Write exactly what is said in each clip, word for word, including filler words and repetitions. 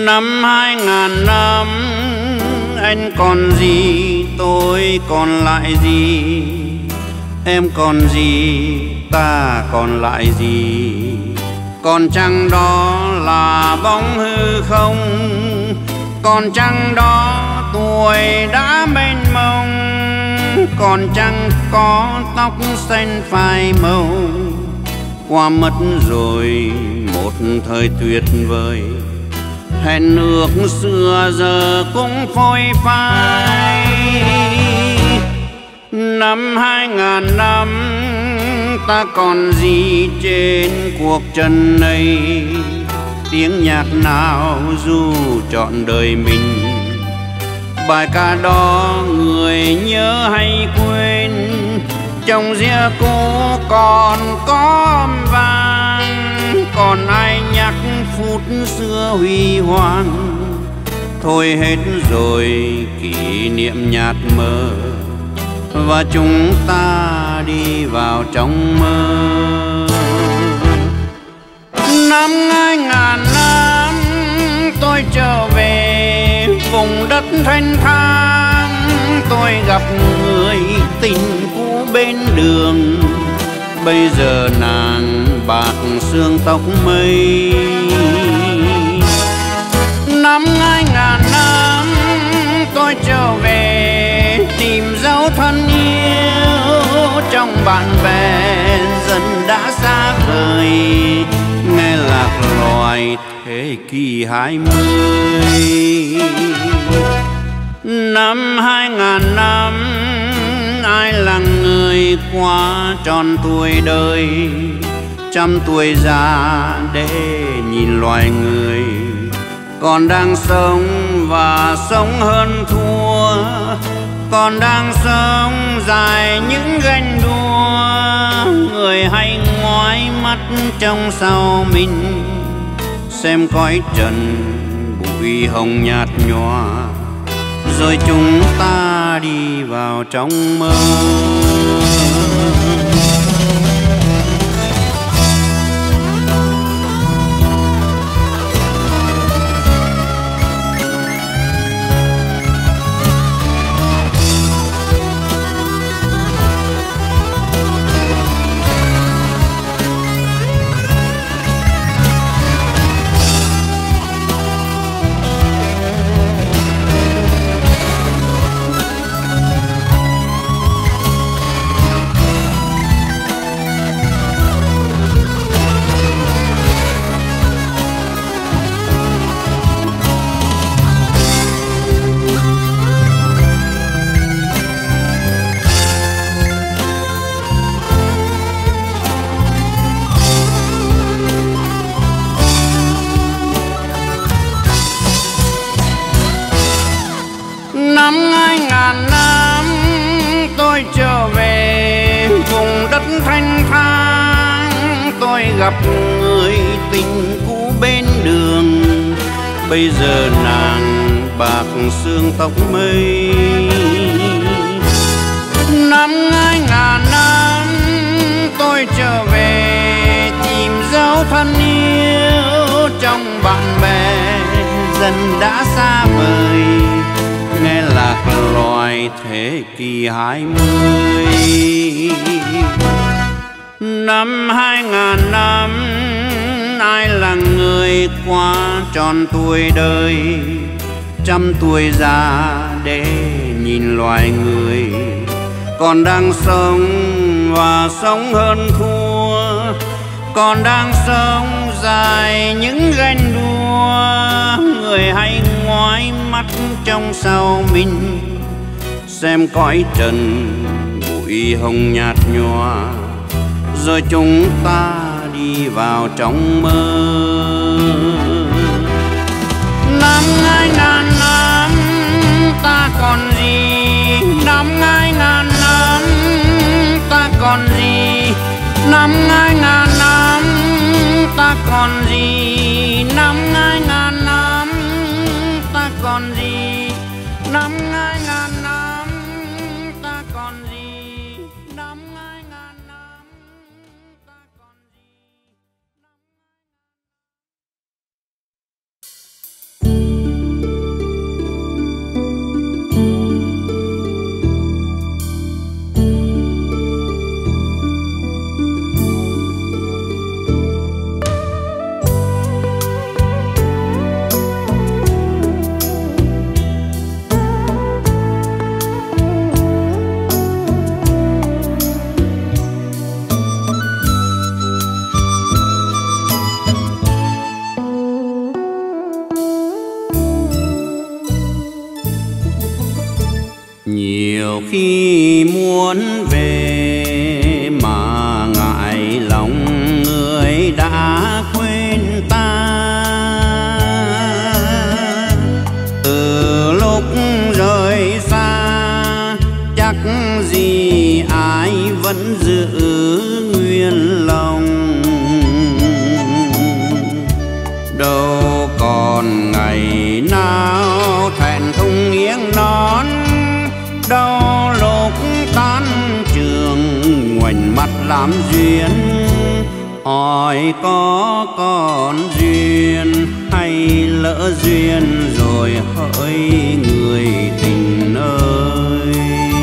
Năm hai ngàn năm anh còn gì, tôi còn lại gì, em còn gì, ta còn lại gì. Còn chăng đó là bóng hư không, còn chăng đó tuổi đã mênh mông, còn chăng có tóc xanh phai màu. Qua mất rồi một thời tuyệt vời, hẹn ước xưa giờ cũng phôi phai. Năm hai ngàn năm ta còn gì trên cuộc trần này, tiếng nhạc nào du trọn đời mình. Bài ca đó người nhớ hay quên, trong ria cũ còn có âm vang, còn ai nhắc phút xưa huy hoàng. Thôi hết rồi kỷ niệm nhạt mơ, và chúng ta đi vào trong mơ. Năm hai ngàn năm tôi trở về vùng đất thanh thang, tôi gặp người tình cũ bên đường. Bây giờ nàng bạc xương tóc mây. Năm hai ngàn năm tôi trở về tìm dấu thân yêu, trong bạn bè dần đã xa vời, nghe lạc loài thế kỷ hai mươi. Năm hai ngàn năm ai là người qua tròn tuổi đời, trăm tuổi già để nhìn loài người còn đang sống và sống hơn thua, còn đang sống dài những ganh đua. Người hay ngoái mắt trong sau mình, xem cõi trần bụi hồng nhạt nhòa, rồi chúng ta đi vào trong mơ. Năm hai ngàn năm tôi trở về vùng đất thanh thang, tôi gặp người tình cũ bên đường. Bây giờ nàng bạc xương tóc mây. Năm hai ngàn năm tôi trở về tìm dấu thân yêu, trong bạn bè dần đã xa vời, nghe lạc loài thế kỷ hai mươi. Năm hai ngàn năm ai là người qua tròn tuổi đời, trăm tuổi già để nhìn loài người còn đang sống và sống hơn thua, còn đang sống dài những ganh đua. Người hay ngoái mắt trong sau mình, xem cõi trần bụi hồng nhạt nhòa, rồi chúng ta đi vào trong mơ. Năm hai ngàn năm ta còn gì, năm hai ngàn năm ta còn gì, năm hai ngàn năm ta còn gì, năm hai ngàn năm ta còn gì, năm hai ngàn năm ta còn gì, năm hai ngàn năm ta còn gì. nhiều khi muốn về mà ngại lòng người đã quên ta. Từ lúc rời xa chắc gì ai vẫn giữ nguyên lòng, đâu còn ngày nào thẹn thùng nghiêng nón, đâu lúc tan trường ngoảnh mặt làm duyên. Hỏi có còn duyên hay lỡ duyên rồi hỡi người tình ơi.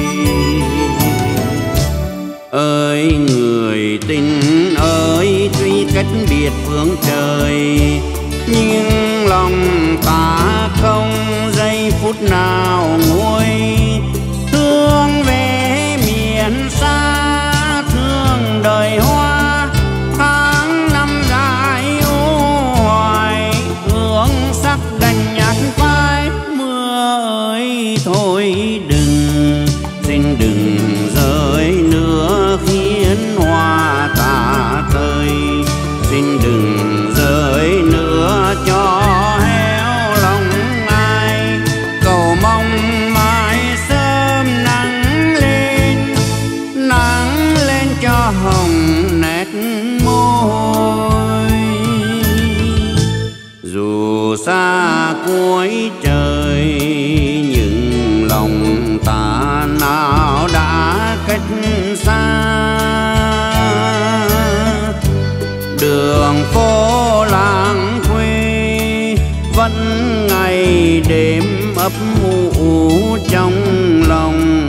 Ơi người tình ơi, tuy cách biệt phương trời nhưng lòng ta không giây phút nào nguôi. Thương về miền xa, thương đời hoa, tháng năm dài u hoài, hương sắc đành nhạt phai. Mưa ơi thôi đừng, xin đừng rơi nữa khiến hoa tả tơi. Xin đừng rơi nữa cho héo lòng ai, cầu mong mai sớm nắng lên, nắng lên cho hồng nét môi. Dù xa cuối trời nhưng lòng ta nào đã cách xa. Đường phố làng quê vẫn ngày đêm ấp ủ trong lòng.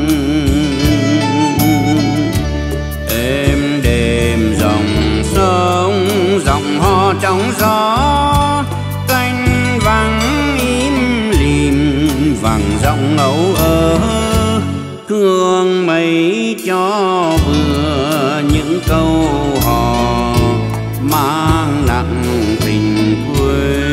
Êm đềm dòng sông, dòng hò trong gió, cánh vắng im lìm vàng giọng âu ơ. Thương mấy cho vừa những câu hò mang nặng tình quê.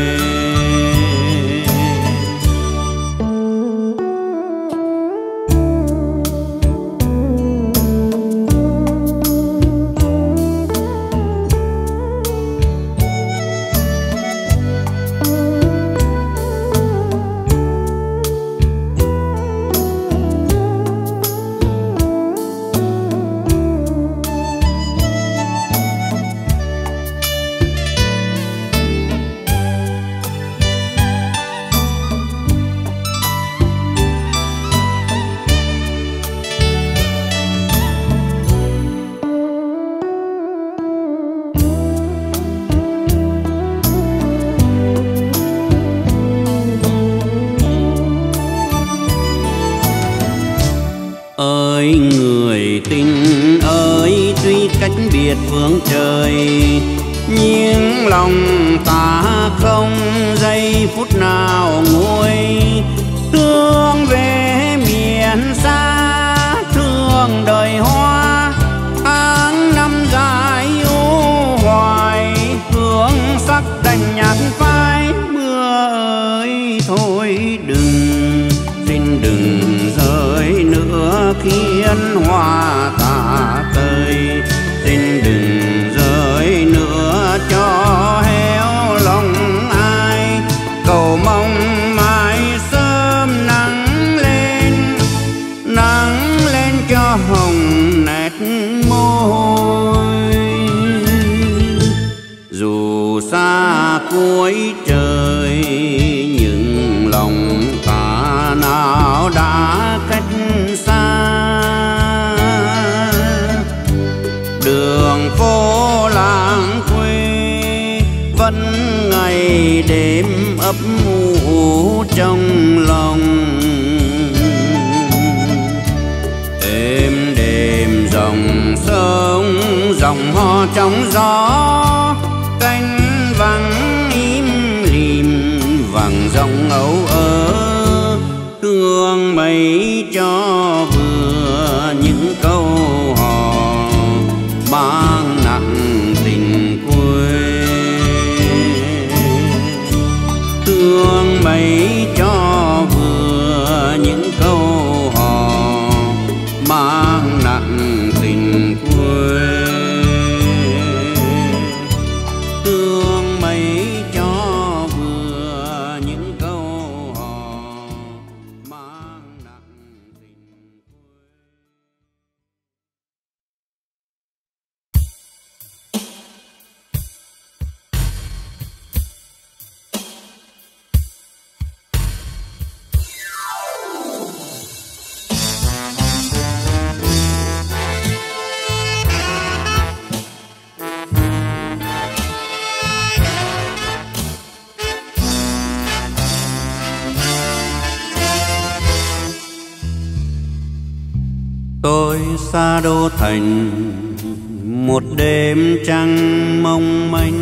Ơi người tình ơi, tuy cách biệt phương trời nhưng lòng ta không giây phút nào nguôi. Thương về miền xa, thương đời hoa, tháng năm dài u hoài, hương sắc đành nhạt phai. Mưa ơi thôi đừng, xin đừng rơi nữa khiến hoa tả tơi. Xin đừng rơi nữa cho héo lòng ai, cầu mong mai sớm nắng lên, nắng lên cho hồng nét môi. Dù xa cuối trời nhưng lòng ta nào đã cách xa. Đường phố làng quê vẫn ngày đêm ấp ủ trong lòng. Êm đềm dòng sông, dòng hò trong gió, cánh vắng im lìm vàng dòng âu ơ. Thương mấy cho vừa những câu hò mang nặng tình quê. Thương mấy cho vừa những câu hò Tôi xa đô thành một đêm trăng mong manh,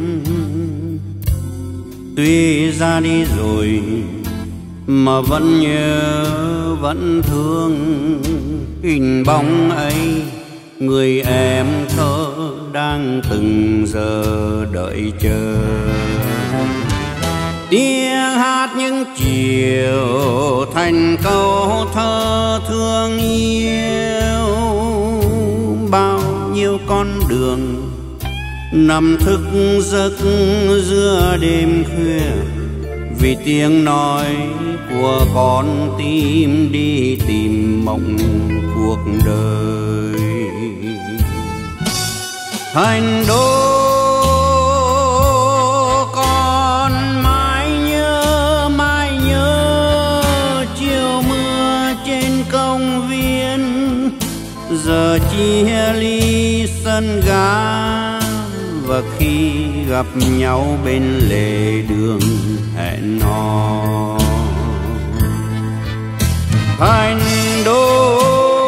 tuy ra đi rồi mà vẫn nhớ vẫn thương hình bóng ấy, người em thơ đang từng giờ đợi chờ. Tiếng hát những chiều thành câu thơ thương yêu, bao nhiêu con đường nằm thức giấc giữa đêm khuya, vì tiếng nói của con tim đi tìm mộng cuộc đời. Thành đô con mãi nhớ mãi nhớ chiều mưa trên công viên, giờ chia ly sân ga, và khi gặp nhau bên lề đường hẹn hò. Thành đô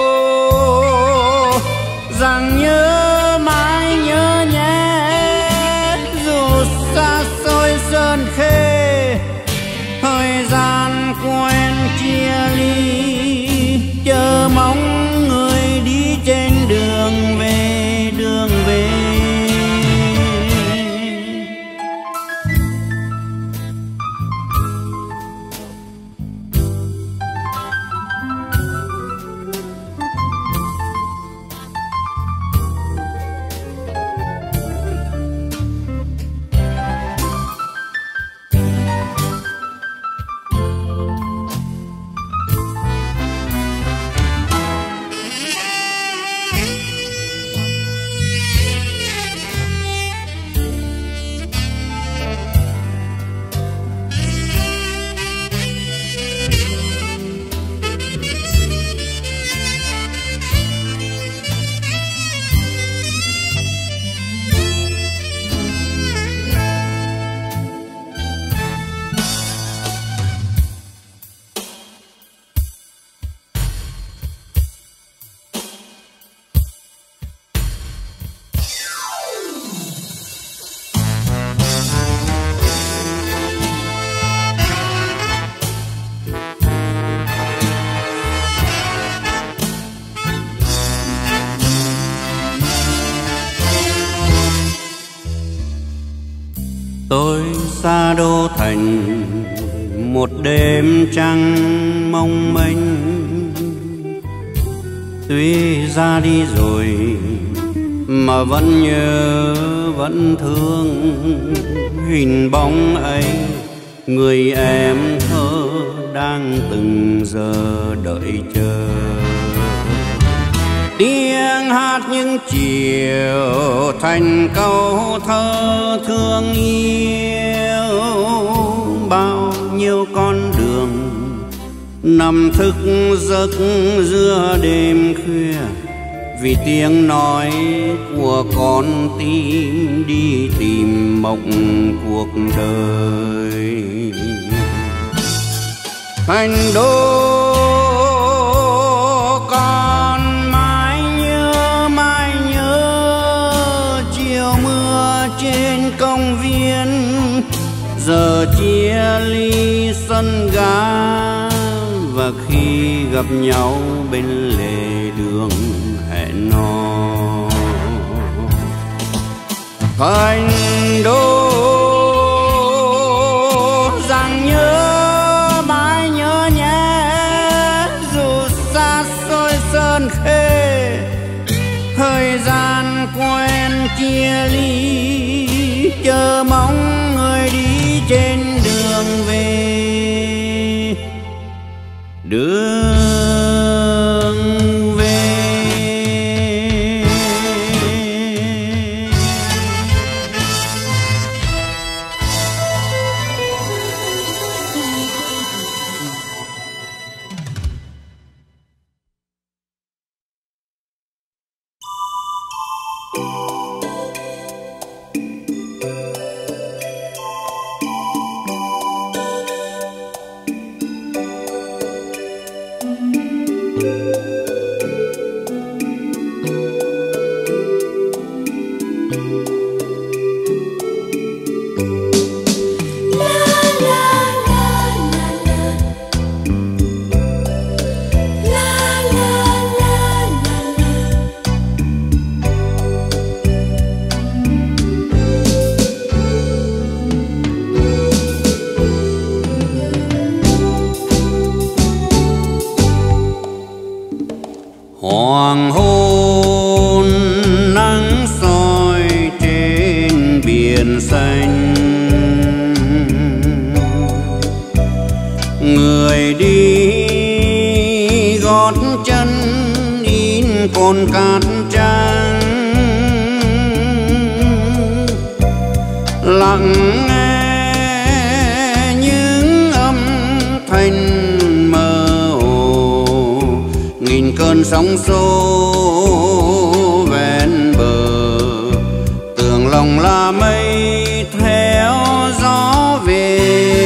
rằng nhớ mãi nhớ nhé, dù xa xôi sơn khê, thời gian quen chia ly, chờ mong người đi trên đường về đường về. Tôi xa đô thành một đêm trăng mong manh, tuy ra đi rồi mà vẫn nhớ vẫn thương hình bóng ấy, người em thơ đang từng giờ đợi chờ. Tiếng hát những chiều thành câu thơ thương yêu, bao nhiêu con đường nằm thức giấc giữa đêm khuya, vì tiếng nói của con tim đi tìm mộng cuộc đời. Thành đô con mãi nhớ mãi nhớ chiều mưa trên công viên, giờ chia ly sân ga, và khi gặp nhau bên lề đường hẹn hò. Thành đô rằng nhớ mãi nhớ nhé, dù xa xôi sơn khê, thời gian quen chia ly, chờ mong người đi trên đường về đường về. cồn cát trắng lặng nghe những âm thanh mơ hồ, nghìn cơn sóng xô ven bờ, tưởng lòng là mây theo gió về.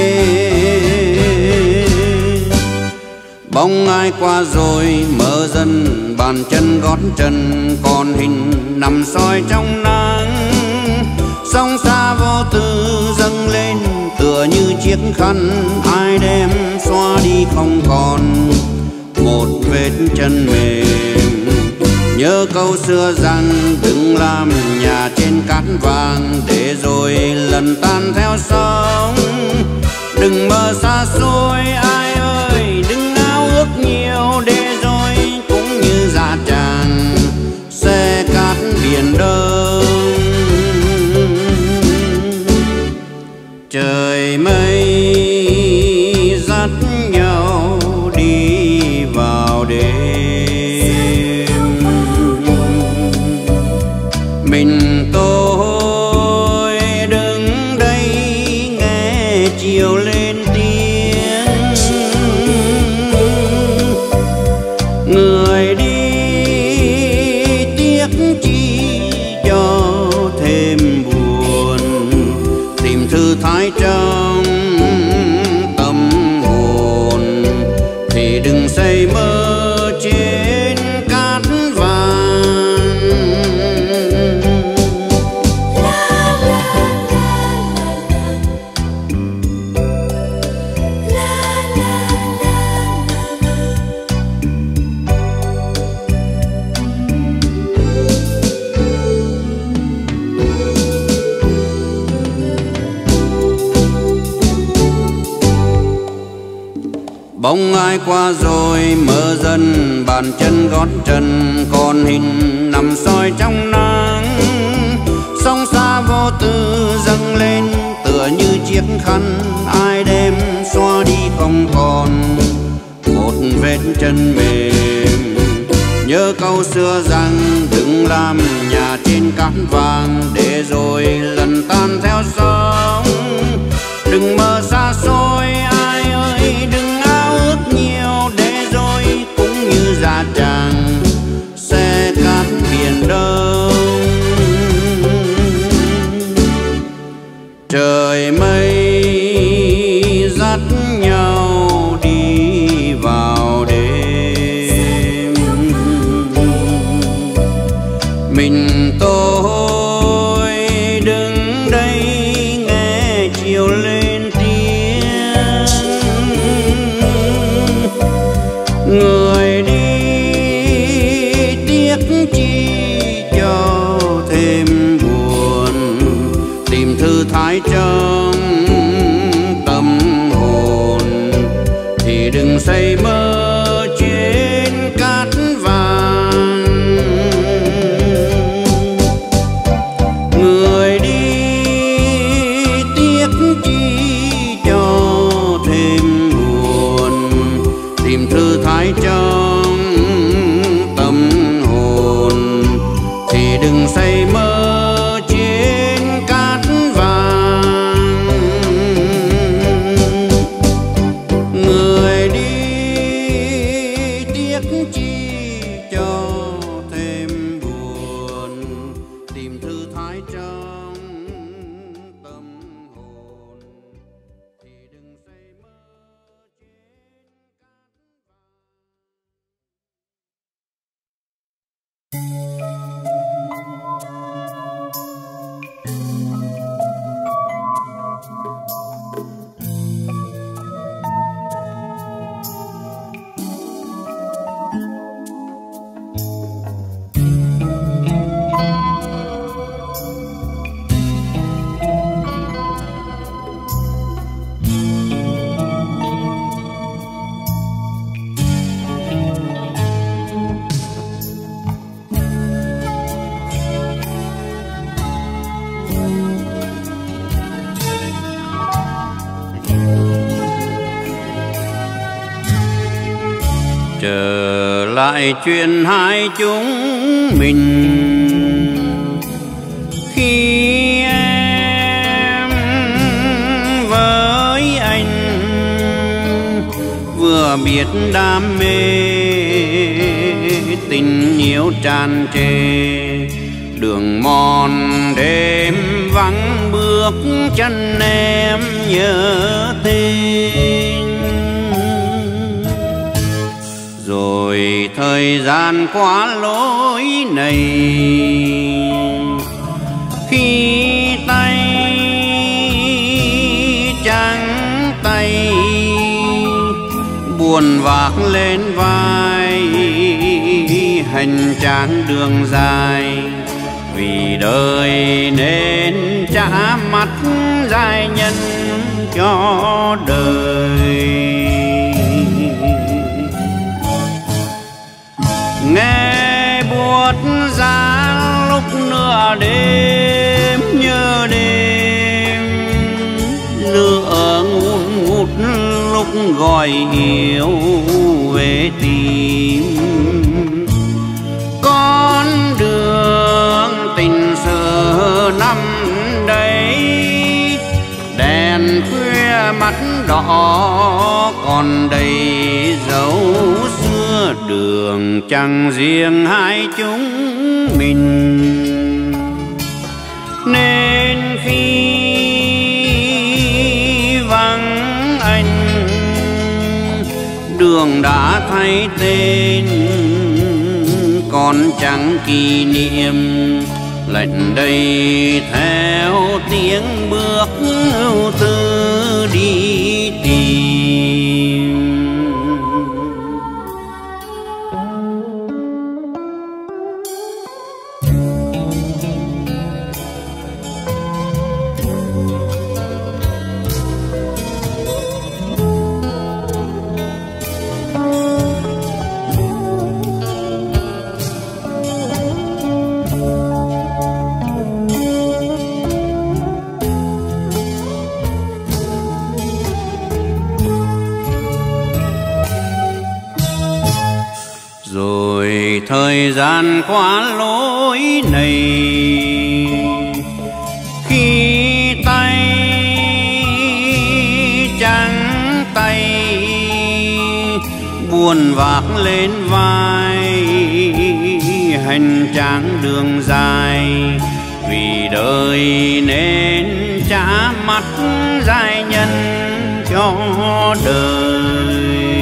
Bóng ai qua rồi mơ dần, bàn chân gót chân còn hình nằm soi trong nắng. Sóng xa vô tư dâng lên tựa như chiếc khăn, ai đem xóa đi không còn một vết chân mềm. Nhớ câu xưa rằng đừng làm nhà trên cát vàng, để rồi lần tan theo sóng. Đừng mơ xa xôi ai ơi, đừng ao ước nhiều, để rồi cũng như dạ tràng xe cát biển đông. Trời mây dắt nhau đi vào đêm, mình tôi đứng đây nghe chiều lên tiếng. Người đi tiếc chi cho thêm buồn, tìm thư thái trong tâm hồn, thì đừng say mơ trên cát vàng. Bóng ai qua rồi mơ dần, bàn chân gót chân còn hình nằm soi trong nắng. Sóng xa vô tư dâng lên tựa như chiếc khăn, ai đem xóa đi không còn một vết chân mềm. Nhớ câu xưa rằng đừng làm nhà trên cát vàng, để rồi lần tan theo sóng. Đừng mơ xa xôi ai ơi, đừng ao ước nhiều, để rồi cũng như dạ tràng xe cát biển đông. Trời mây dắt nhau đi vào đêm, mình tôi đứng đây nghe chiều lên tiếng. Người đi tiếc chi cho thêm buồn, tìm thư thái trong tâm hồn, thì đừng say mơ trên cát vàng. Người đi tiếc chi cho thêm buồn, tìm thư thái trong tâm hồn, thì đừng say mơ trên cát vàng. Người đi tiếc chi cho thêm buồn, tìm thư thái trong tâm hồn, thì đừng say mơ trên trở lại chuyện hai chúng mình. Khi em với anh vừa biết đam mê, tình yêu tràn trề, đường mòn đêm vắng bước chân em nhớ tên. Rồi thời gian qua lối này, khi tay trắng tay buồn vác lên vai hành trang đường dài. Vì đời nên trả mắt giai nhân cho đời. Nghe buốt giá lúc nửa đêm nhớ đêm, lửa ngút ngút lúc gọi yêu về tìm. Con đường tình sự năm đấy, đèn khuya mắt đỏ còn đầy dấu xưa. Đường chẳng riêng hai chúng mình, nên khi vắng anh đường đã thay tên, còn chẳng kỷ niệm lệnh đây theo tiếng bước ưu tư đi tìm. Rồi thời gian qua lối này, khi tay trắng tay buồn vác lên vai hành trang đường dài. Vì đời nên trả mắt giai nhân cho đời.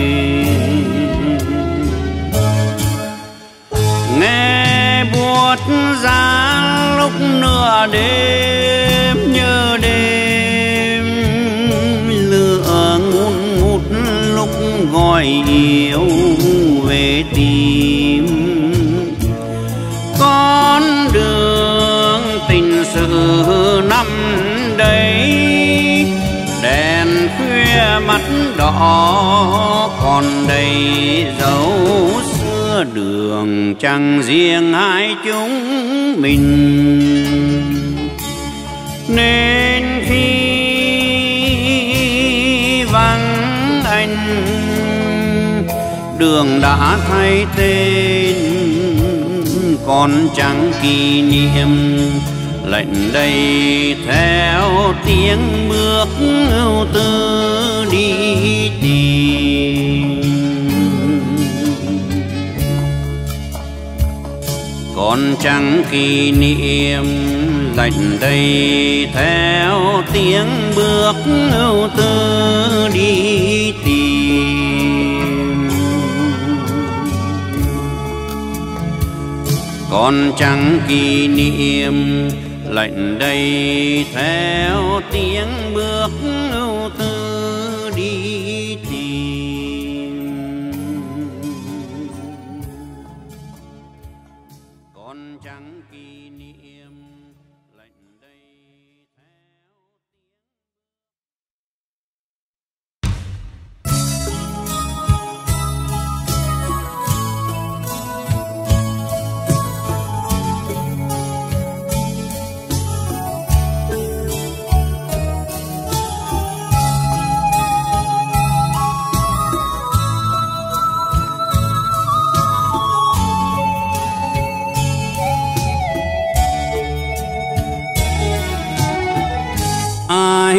Nghe buốt giá lúc nửa đêm nhớ đêm, lửa ngút ngút lúc gọi yêu về tìm. Con đường tình sự năm đấy, đèn khuya mắt đỏ còn đầy dấu xưa. Đường chẳng riêng hai chúng mình, nên khi vắng anh đường đã thay tên, còn chẳng kỷ niệm lệnh đây theo tiếng bước ưu tư đi tìm. Còn chẳng kỷ niệm lệnh đây theo tiếng bước ưu tư đi tìm. Còn chẳng kỷ niệm lệnh đây theo tiếng bước ưu tư đi tìm. Còn chẳng kỷ niệm lệnh đây theo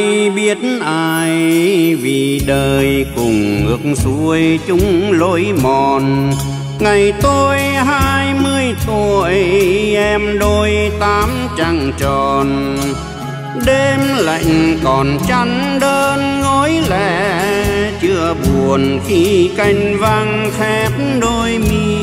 Ai biết ai vì đời cùng ngược xuôi chung lối mòn. Ngày tôi hai mươi tuổi em đôi tám trăng tròn. Đêm lạnh còn chăn đơn gối lẻ, chưa buồn khi canh vang khép đôi mi.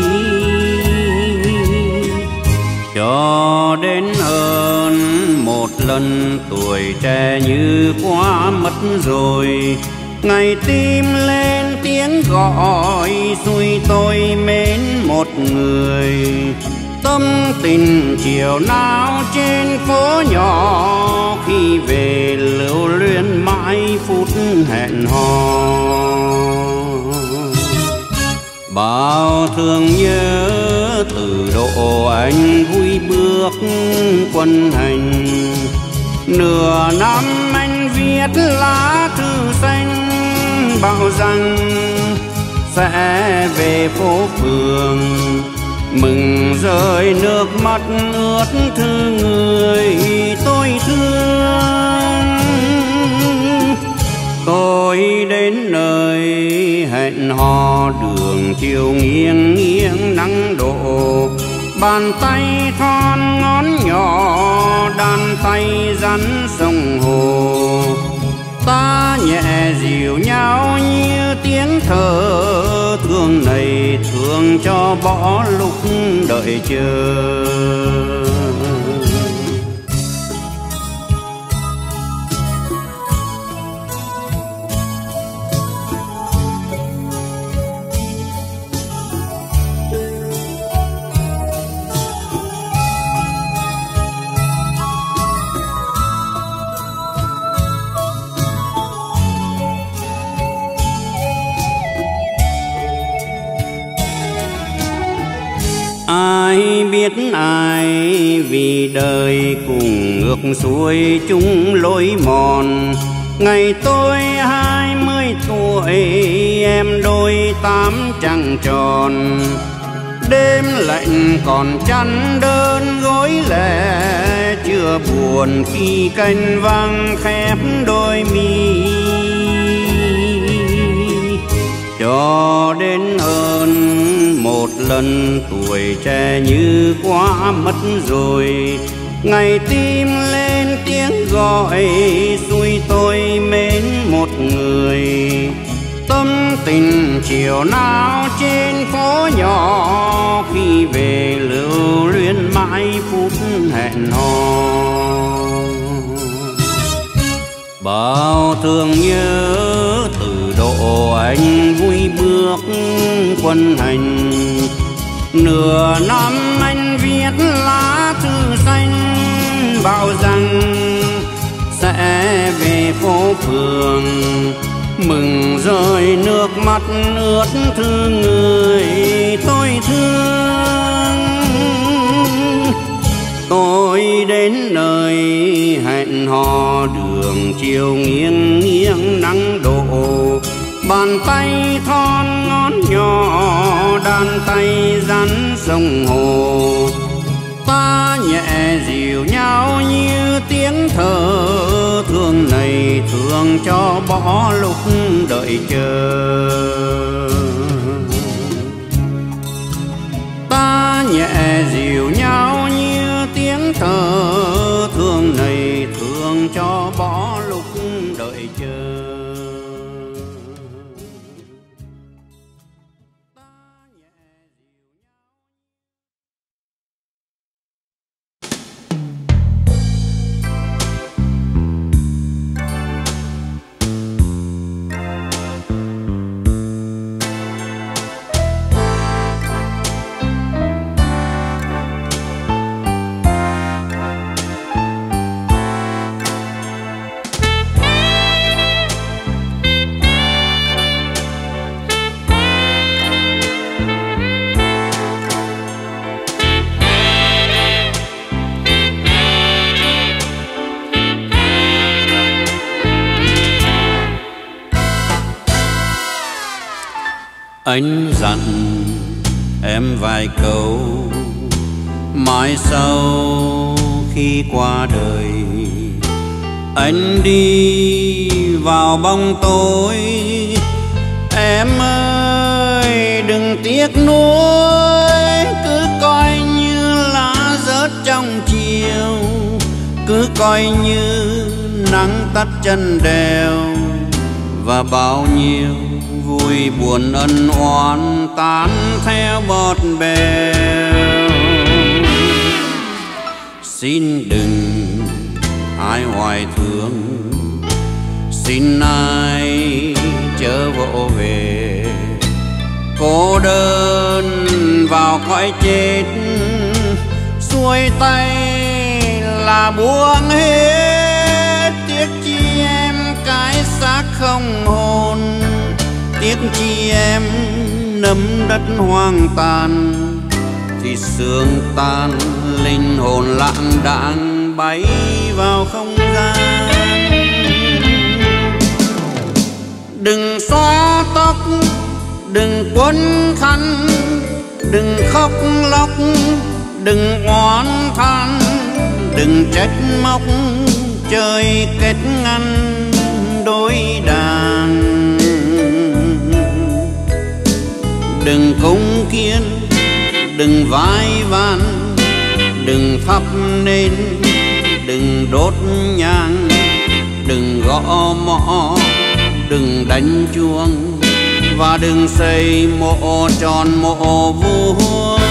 Cho đến hơn một lần tuổi trẻ như quá mất rồi. Ngày tim lên tiếng gọi xuôi tôi mến một người. Tâm tình chiều nào trên phố nhỏ, khi về lưu luyến mãi phút hẹn hò. Bao thương nhớ từ độ anh vui bước quân hành. Nửa năm anh viết lá thư xanh, bảo rằng sẽ về phố phường. Mừng rơi nước mắt ướt thư người tôi thương. Tôi đến nơi hẹn hò, đường chiều nghiêng nghiêng nắng đổ. Bàn tay thon ngón nhỏ, đàn tay rắn sông hồ. Ta nhẹ dịu nhau như tiếng thở, thương này thương cho bỏ lúc đợi chờ. Ai biết ai vì đời cùng ngược xuôi chung lối mòn. Ngày tôi hai mươi tuổi em đôi tám trăng tròn. Đêm lạnh còn chăn đơn gối lẻ, chưa buồn khi canh vang khép đôi mi. Cho đến hơn một lần tuổi trẻ như quá mất rồi. Ngày tim lên tiếng gọi xuôi tôi mến một người. Tâm tình chiều nào trên phố nhỏ, khi về lưu luyến mãi phút hẹn hò. Bao thương nhớ từ độ anh vui bước quân hành. Nửa năm anh viết lá thư xanh, bảo rằng sẽ về phố phường. Mừng rơi nước mắt ướt thư người tôi thương. Tôi đến nơi hẹn hò, đường chiều nghiêng nghiêng nắng đổ. Bàn tay thon ngón nhỏ, đàn tay rắn sông hồ. Ta nhẹ dịu nhau như tiếng thở, thương này thương cho bỏ lúc đợi chờ. Ta nhẹ dịu nhau như tiếng thở, thương này thương cho bỏ lúc đợi chờ. Anh dặn em vài câu, mai sau khi qua đời Anh đi vào bóng tối, em ơi đừng tiếc nuối, cứ coi như lá rớt trong chiều, cứ coi như nắng tắt chân đèo, và bao nhiêu vui buồn ân oán tan theo bọt bèo. Xin đừng ai hoài thương, xin ai chớ vỗ về, cô đơn vào cõi chết, xuôi tay là buông hết. Tiếc chi em cái xác không hồn, tiếc chi em nấm đất hoang tàn, thì xương tan linh hồn lãng đãng bay vào không gian. Đừng xóa tóc, đừng quấn khăn, đừng khóc lóc, đừng oán than, đừng trách móc trời kết ngăn đôi đàn. Đừng cúng kiên, đừng vai van, đừng thắp nên, đừng đốt nhang, đừng gõ mõ, đừng đánh chuông, và đừng xây mộ tròn mộ vuông.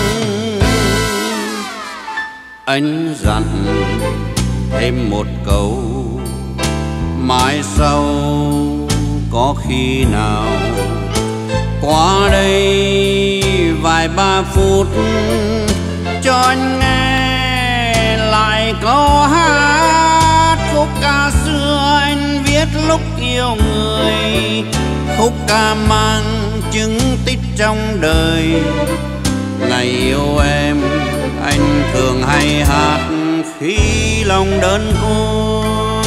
Anh dặn thêm một câu, mai sau có khi nào qua đây vài ba phút cho anh nghe lại câu hát. Khúc ca xưa anh viết lúc yêu người, khúc ca mang chứng tích trong đời. Ngày yêu em anh thường hay hát khi lòng đơn côi.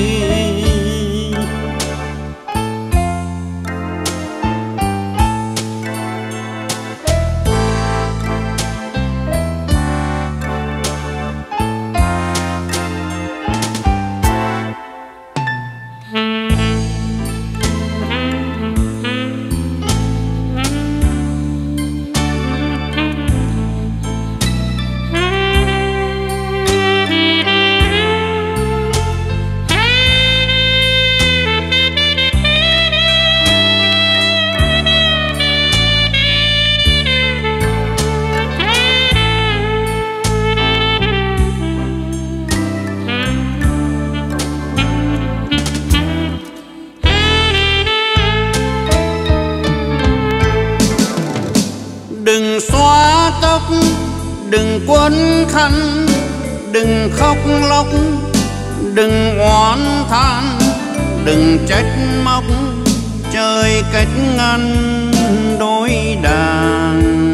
Đừng xóa tóc, đừng quấn khăn, đừng khóc lóc, đừng oán than, đừng trách móc trời cách ngăn đôi đàn.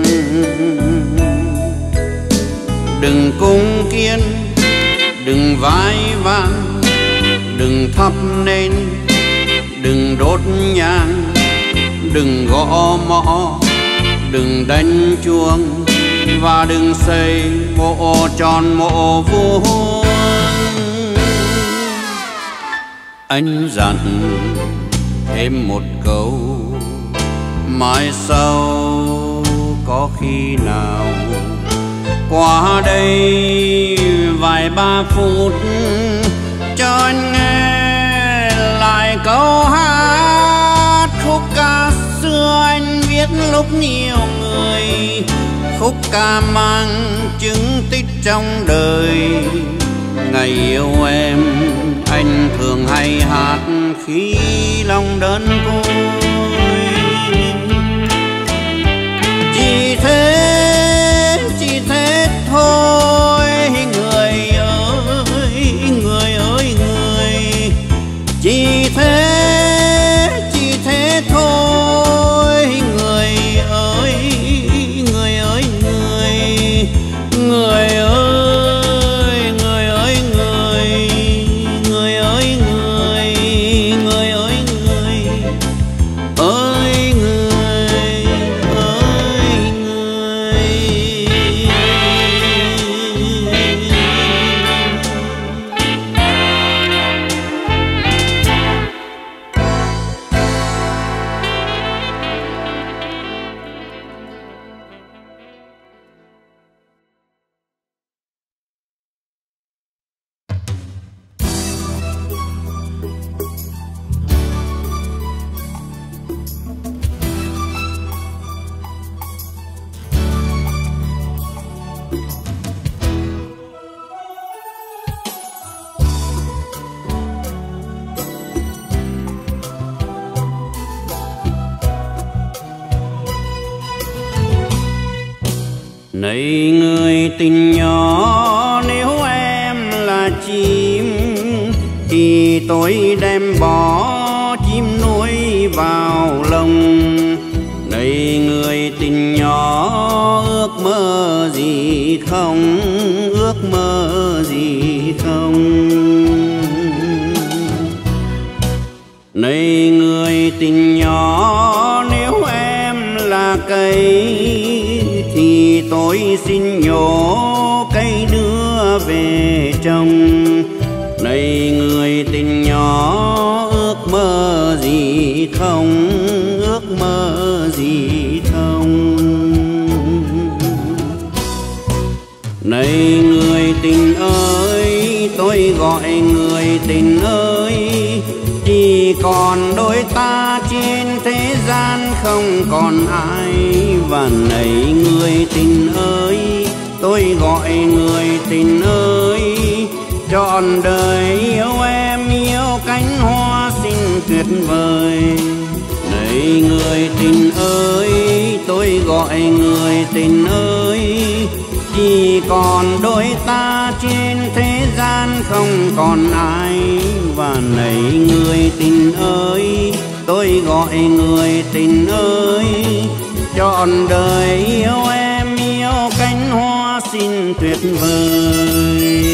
Đừng cúng kiên, đừng vai van, đừng thắp nên, đừng đốt nhang, đừng gõ mõ, đừng đánh chuông, và đừng xây mộ tròn mộ vuông. Anh dặn thêm một câu, mai sau có khi nào qua đây vài ba phút cho anh nghe lại câu hát. Khúc ca xưa anh viết lúc nhiều người, khúc ca mang chứng tích trong đời. Ngày yêu em anh thường hay hát khi lòng đơn côi. Chỉ thế, chỉ thế thôi người ơi, người ơi người. Chỉ thế, chỉ thế thôi người ơi, người ơi người. Người ơi, người ơi người. Người ơi người, người ơi người. Ơi người, ơi người. Này người tình nhỏ, nếu em là chim thì tôi đem bỏ chim nuôi vào lồng. Này người tình nhỏ, ước mơ gì không, ước mơ gì không. Này người tình nhỏ, nếu em là cây thì tôi xin nhổ cây đưa về trồng. Này người tình nhỏ, ước mơ gì không, ước mơ gì không. Này người tình ơi, tôi gọi người tình ơi, chỉ còn đôi ta trên thế gian không còn ai. Và này người tình ơi, tôi gọi người tình ơi, trọn đời yêu em, yêu cánh hoa xinh tuyệt vời. Này người tình ơi, tôi gọi người tình ơi, chỉ còn đôi ta trên thế gian không còn ai. Và này người tình ơi, tôi gọi người tình ơi, trọn đời yêu em, yêu cánh hoa xinh tuyệt vời.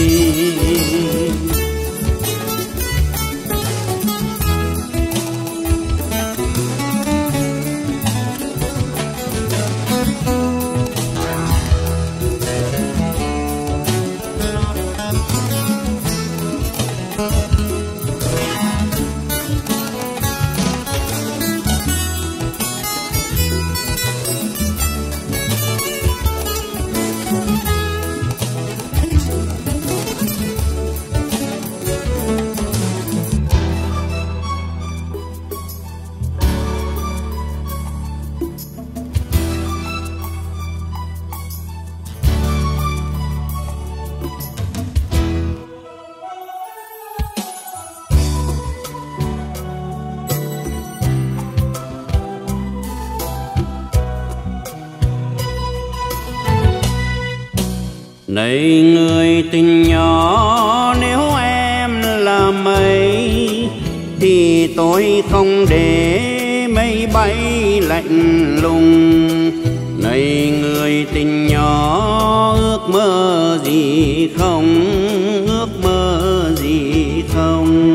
Này người tình nhỏ, nếu em là mây thì tôi không để mây bay lạnh lùng. Này người tình nhỏ, ước mơ gì không, ước mơ gì không.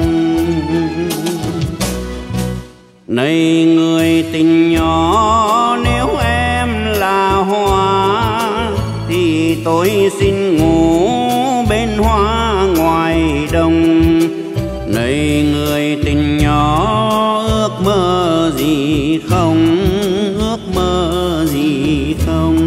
Này người tình nhỏ, nếu em là hoa thì tôi xin ngủ bên hoa ngoài đồng. Này người tình nhỏ, ước mơ gì không, ước mơ gì không.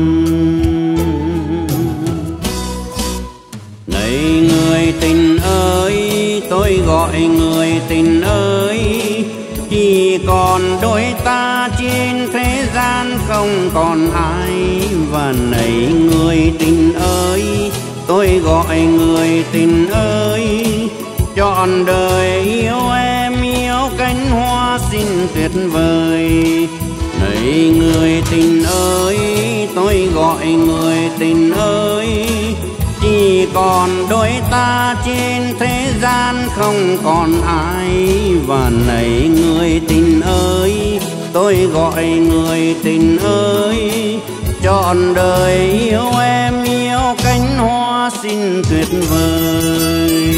Này người tình ơi, tôi gọi người tình ơi, chỉ còn đôi ta trên thế gian không còn ai. Và này người tình ơi, tôi gọi người tình ơi, trọn đời yêu em, yêu cánh hoa xinh tuyệt vời. Này người tình ơi, tôi gọi người tình ơi, chỉ còn đôi ta trên thế gian không còn ai. Và này người tình ơi, tôi gọi người tình ơi, trọn đời yêu em, yêu cánh hoa xinh tuyệt vời.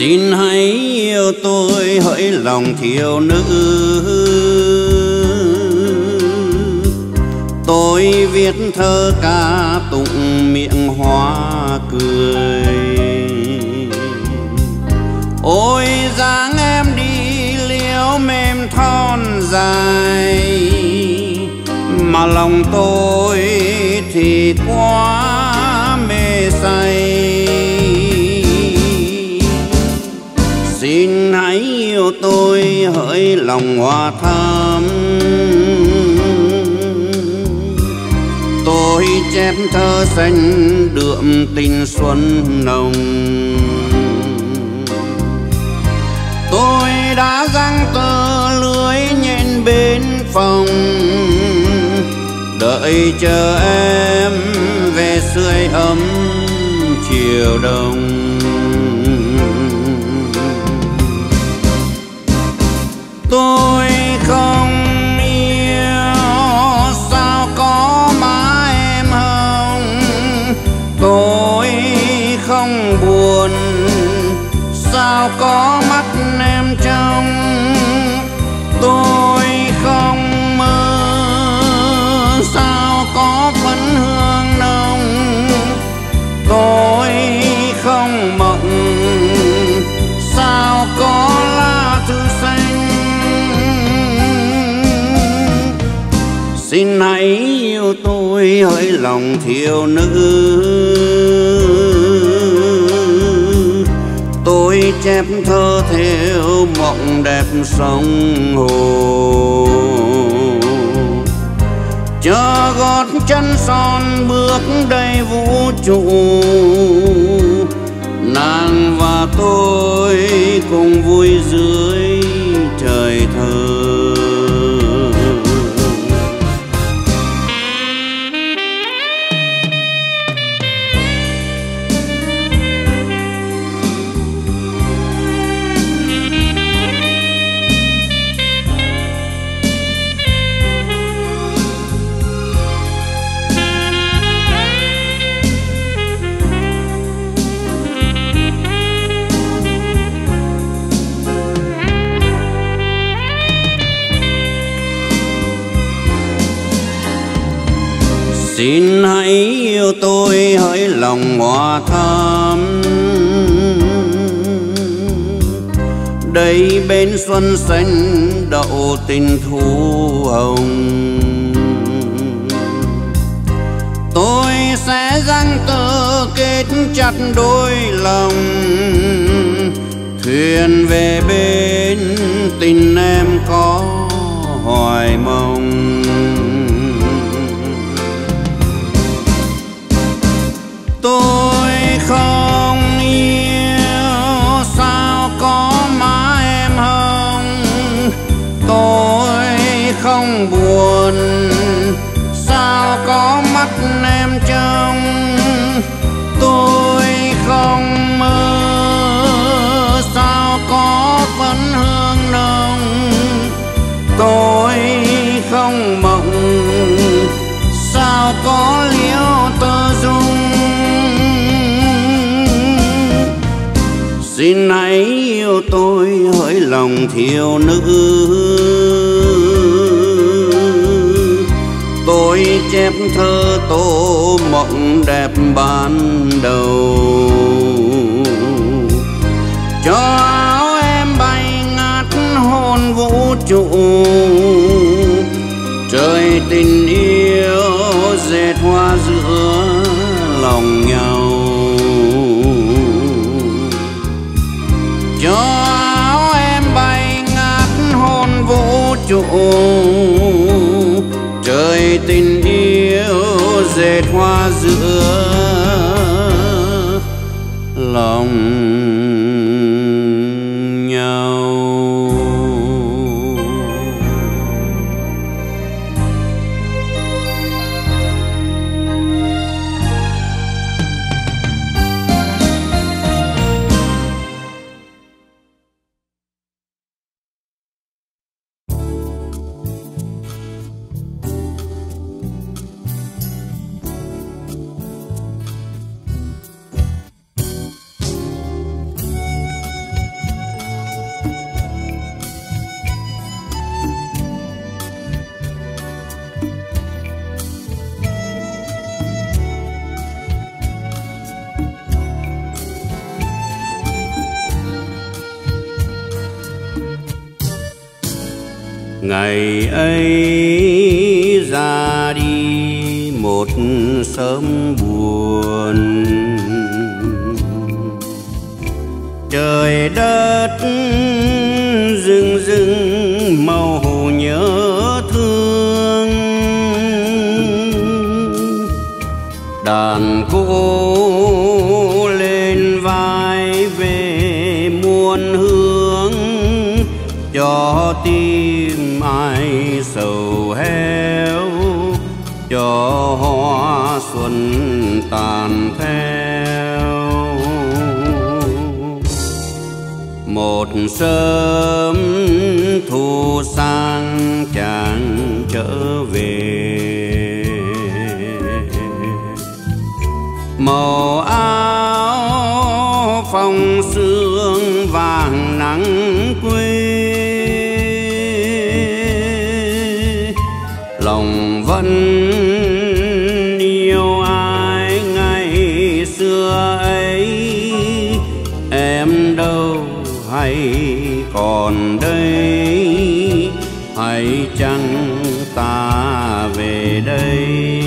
Xin hãy yêu tôi hỡi lòng thiếu nữ. Tôi viết thơ ca tụng miệng hoa cười. Ôi dáng em đi liễu mềm thon dài, mà lòng tôi thì quá mê say. Xin hãy yêu tôi hỡi lòng hoa thắm. Tôi chép thơ xanh đượm tình xuân nồng. Tôi đã giăng tơ lưới nhện bên phòng, đợi chờ em về sưởi ấm chiều đông. Tôi không yêu sao có má em hồng. Tôi không buồn sao có mắt em trong. Tôi không mơ sao có phấn hương nồng. Tôi không mộng sao có lá thư xanh. Xin hãy yêu tôi hỡi lòng thiếu nữ. Tôi chép thơ theo mộng đẹp sông hồ, chờ gót chân son bước đầy vũ trụ. Nàng và tôi cùng vui dưới trời thơ. Xin hãy yêu tôi hỡi lòng hoa thắm. Đây bên xuân xanh đậu tình thu hồng. Tôi sẽ giăng tơ kết chặt đôi lòng, thuyền về bên tình em có hoài mong. Tôi không yêu sao có má em hồng. Tôi không buồn sao có mắt em trong. Tôi không mơ sao có phấn hương nồng. Tôi không mộng sao có liễu tơ dung. Xin hãy yêu tôi hỡi lòng thiếu nữ. Tôi chép thơ tô mộng đẹp ban đầu, cho áo em bay ngát hồn vũ trụ. Trời tình yêu dệt hoa giữa lòng nhau, cho áo em bay ngát hồn vũ trụ. Trời tình yêu dệt hoa giữa lòng nhau. Ngày ấy ra đi một sớm buồn, trời đất rừng rừng màu hồ nhớ thương. Đàn cô lên vai về muôn hướng, cho tim ai sầu héo, cho hoa xuân tàn theo. Một sớm thu sang chàng trở về, màu áo phong sương vàng nắng quê. Lòng vẫn yêu ai ngày xưa ấy, em đâu hay còn đây, hay chăng ta về đây.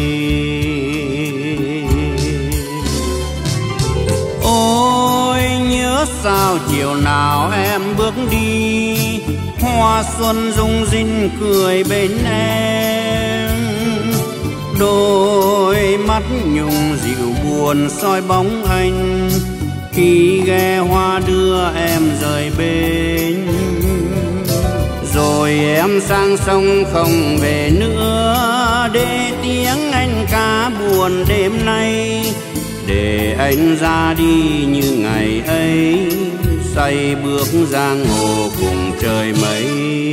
Ôi nhớ sao chiều nào em bước đi, hoa xuân rung rinh cười bên em. Đôi mắt nhung dịu buồn soi bóng anh, khi ghe hoa đưa em rời bến. Rồi em sang sông không về nữa, để tiếng anh ca buồn đêm nay. Để anh ra đi như ngày ấy, say bước giang hồ cùng trời mây.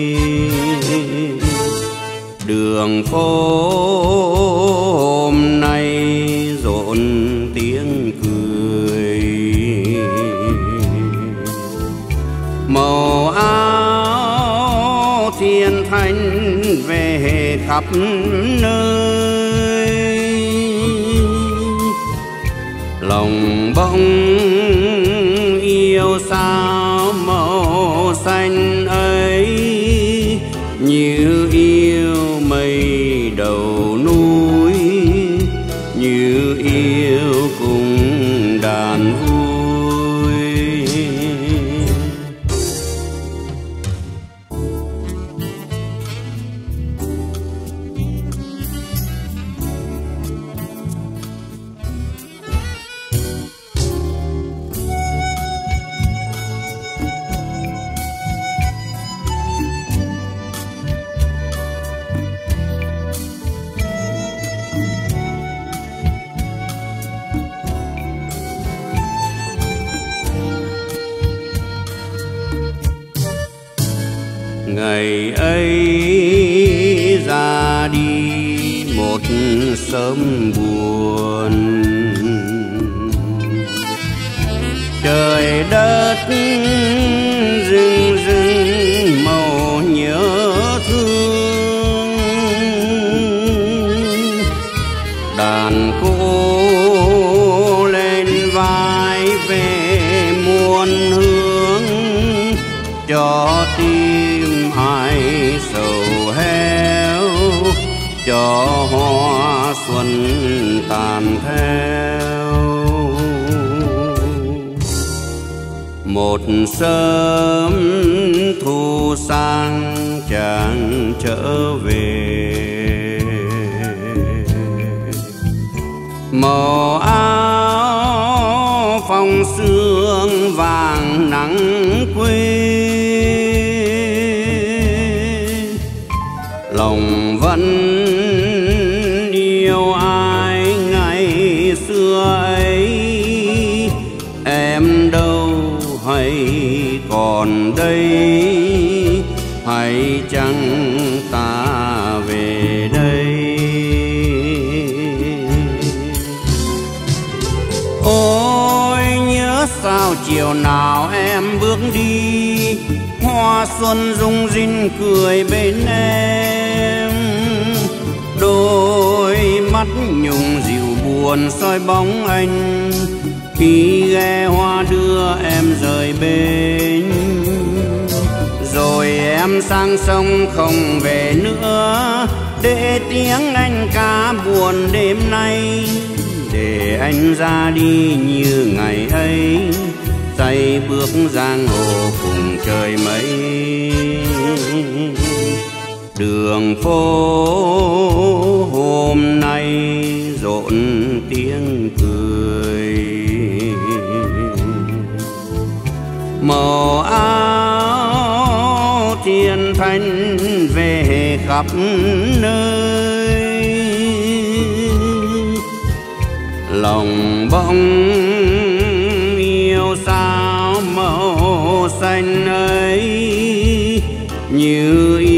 Đường phố hôm nay rộn tiếng cười, màu áo thiên thanh về khắp nơi. Lòng bỗng yêu sao màu xanh ấy, như yêu mây đầu núi, như yêu cùng đàn vui. Ngày ấy ra đi một sớm buồn, trời đất rừng rừng màu nhớ thương. Đàn cô lên vai về muôn hướng, cho tim ai sầu héo, cho hoa xuân tàn theo. Một sớm thu sang chàng trở về, màu áo phong sương vàng nắng quê. Lòng vẫn yêu ai ngày xưa ấy, em đâu hay còn đây, hay chăng ta về đây. Ôi nhớ sao chiều nào em bước đi, hoa xuân rung rinh cười bên em. Đôi mắt nhung dịu buồn soi bóng anh, khi ghe hoa đưa em rời bến. rồi em sang sông không về nữa, để tiếng anh ca buồn đêm nay, để anh ra đi như ngày ấy, tay bước giang hồ cùng trời mây. Đường phố hôm nay rộn tiếng cười, màu áo thiên thanh về khắp nơi, lòng bỗng yêu sao màu xanh ấy, như